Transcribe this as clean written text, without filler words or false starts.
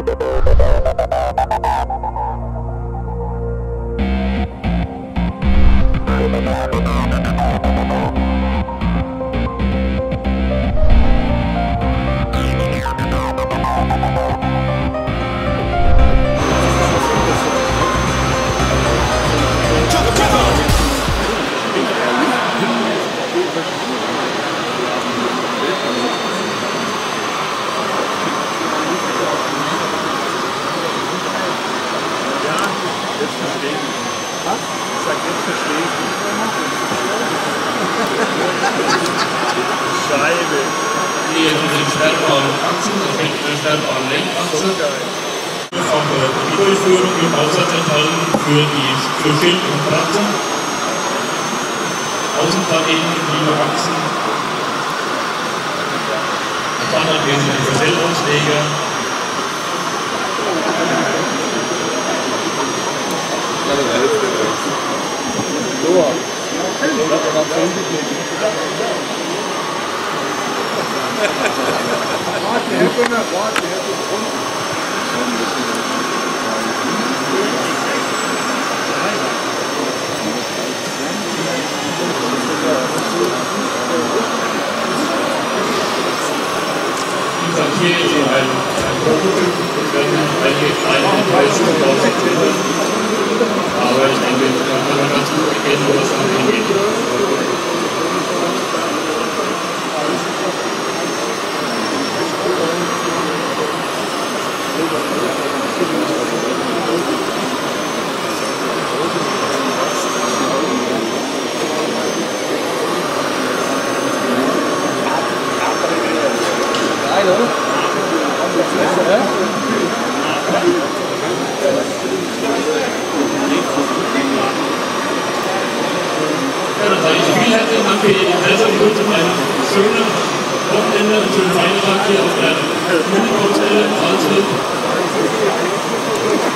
Hier zu den stellbaren Achsen, das mit der stellbaren Lenkachse. Auch die Durchführung im Haushalts enthalten für Schild und Kratzer. Außenplaneten in die Achsen. Dann haben wir die Verstellungsleger. Hier ist ein Prototyp, welche kleine Enttäuschung rausgekommen. Aber ich denke, da kann man ganz gut erkennen, wo das dann hingeht. Ja, dann sage ich vielen herzlichen Dank für Ihr Interesse und wünsche ein schönes Wochenende, einen schönen Feiertag hier auf der Münchner-Hotel in Salzburg.